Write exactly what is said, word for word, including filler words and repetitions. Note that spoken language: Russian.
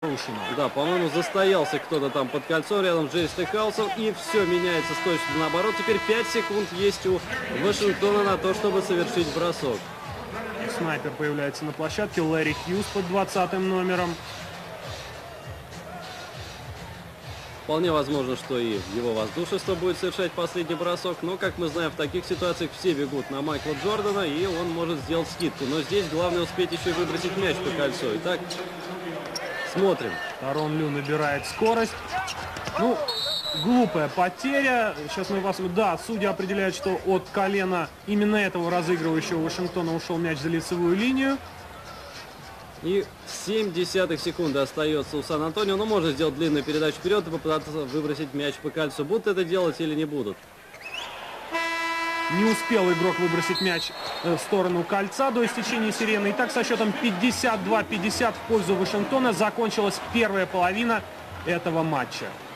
Да, по-моему, застоялся кто-то там под кольцо рядом с Джей Стейкхаусом. И все меняется с точки наоборот. Теперь пять секунд есть у Вашингтона на то, чтобы совершить бросок. Снайпер появляется на площадке. Ларри Хьюз под двадцатым номером. Вполне возможно, что и его воздушество будет совершать последний бросок. Но, как мы знаем, в таких ситуациях все бегут на Майкла Джордана, и он может сделать скидку. Но здесь главное успеть еще и выбросить мяч по кольцу. Итак, смотрим. Тарон Лю набирает скорость. Ну, глупая потеря. Сейчас мы вас... Да, судья определяет, что от колена именно этого разыгрывающего Вашингтона ушел мяч за лицевую линию. И семь десятых секунды остается у Сан-Антонио. Но можно сделать длинную передачу вперед и попытаться выбросить мяч по кольцу. Будут это делать или не будут? Не успел игрок выбросить мяч в сторону кольца до истечения сирены. Итак, со счетом пятьдесят два пятьдесят в пользу Вашингтона закончилась первая половина этого матча.